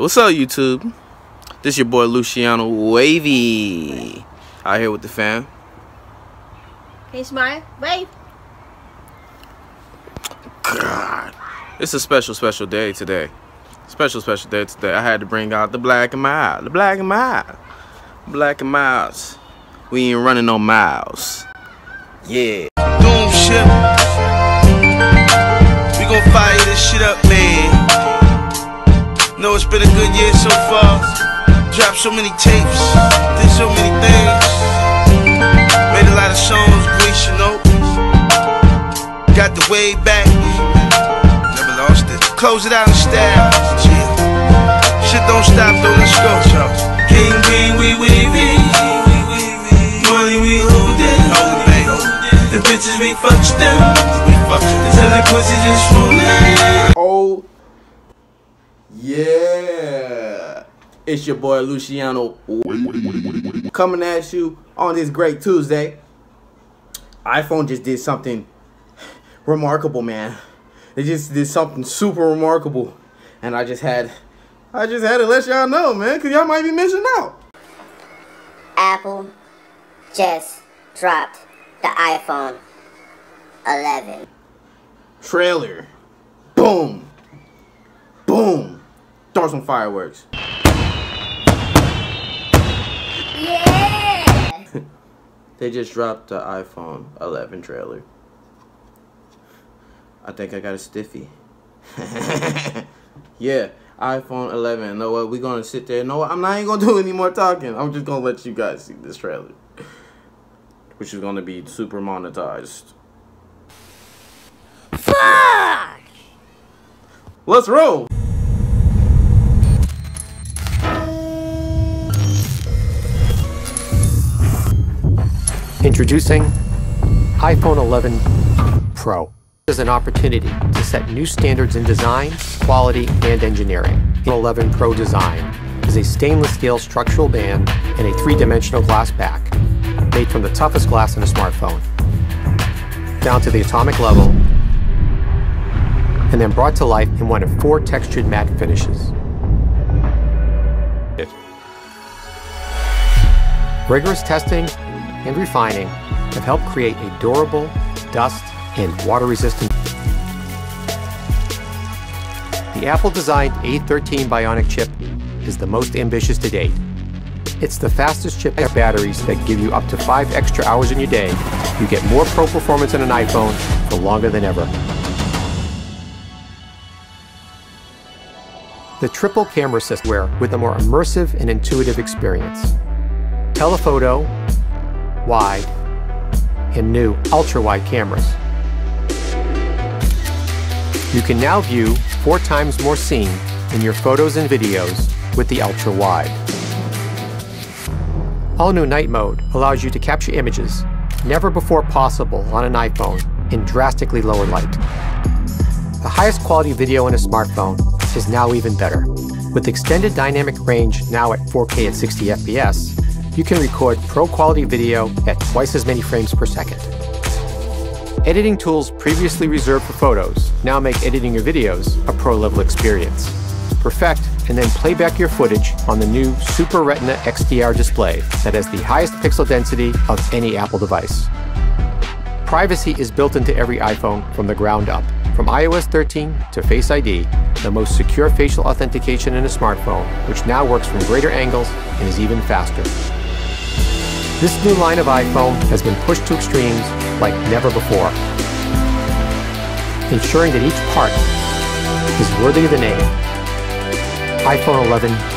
What's up, YouTube? This your boy Luccianowavy out here with the fam. Hey, smile, wave. God, it's a special day today. Special day today. I had to bring out the black and mild. The black and mild. Black and miles. We ain't running no miles. Yeah. Doom ship. We gon' fire this shit up, man. Know it's been a good year so far. Dropped so many tapes, did so many things. Made a lot of songs, Greece, you know. Got the way back. Never lost it. Close it out in style. Yeah. Shit don't stop though, let's go. King B, we. Money we hold it. The bitches we fucks them. Tell the pussy just rolling. Oh yeah, it's your boy Luciano coming at you on this great Tuesday. iPhone just did something remarkable, man. They just did something super remarkable, and I just had to let y'all know, man, because y'all might be missing out. Apple just dropped the iPhone 11 trailer. Boom, boom. Throw some fireworks. Yeah. They just dropped the iPhone 11 trailer. I think I got a stiffy. Yeah, iPhone 11. You know what? We're gonna sit there. No, I'm not even gonna do any more talking. I'm just gonna let you guys see this trailer, which is gonna be super monetized. Fuck! Let's roll! Introducing iPhone 11 Pro. This is an opportunity to set new standards in design, quality, and engineering. The 11 Pro design is a stainless steel structural band and a three-dimensional glass back, made from the toughest glass in a smartphone, down to the atomic level, and then brought to life in one of 4 textured matte finishes. Rigorous testing and refining have helped create a durable, dust, and water-resistant. The Apple-designed A13 Bionic chip is the most ambitious to date. It's the fastest chip batteries that give you up to 5 extra hours in your day. You get more pro performance in an iPhone for longer than ever. The triple camera system with a more immersive and intuitive experience. Telephoto, wide, and new ultra-wide cameras. You can now view 4 times more scene in your photos and videos with the ultra-wide. All-new night mode allows you to capture images never before possible on an iPhone in drastically lower light. The highest quality video in a smartphone is now even better. With extended dynamic range now at 4K at 60 FPS, you can record pro-quality video at twice as many frames per second. Editing tools previously reserved for photos now make editing your videos a pro-level experience. Perfect and then play back your footage on the new Super Retina XDR display that has the highest pixel density of any Apple device. Privacy is built into every iPhone from the ground up. From iOS 13 to Face ID, the most secure facial authentication in a smartphone, which now works from greater angles and is even faster. This new line of iPhone has been pushed to extremes like never before, ensuring that each part is worthy of the name. iPhone 11